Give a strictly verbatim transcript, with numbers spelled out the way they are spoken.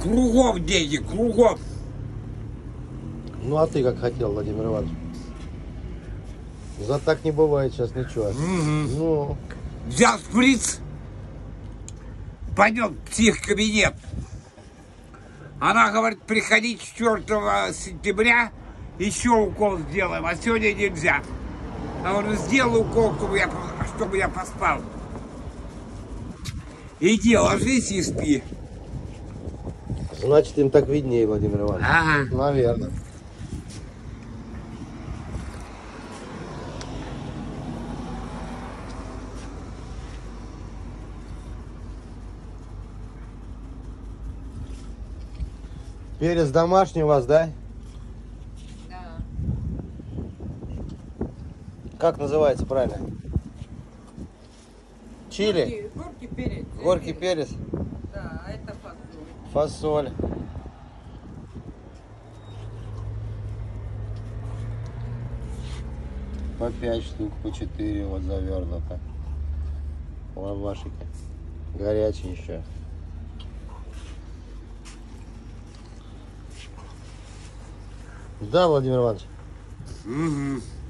Кругом деньги, кругом. Ну а ты как хотел, Владимир Иванович? За так не бывает сейчас ничего. Угу. Ну. Взял шприц, пойдем в психкабинет. Она говорит, приходи четвёртого сентября, еще укол сделаем, а сегодня нельзя. Я говорю, сделай укол, чтобы я, чтобы я поспал. Иди, ложись и спи. Значит, им так виднее, Владимир Иванович. Ага. Наверное. Перец домашний у вас, да? Да. Как называется правильно? Чили? Горький, горький перец. Горький перец? Да, а это фасоль. Фасоль. По пять штук, по четыре вот завернуто. Лавашики. Горячие еще. Да, Владимир Иванович? Угу.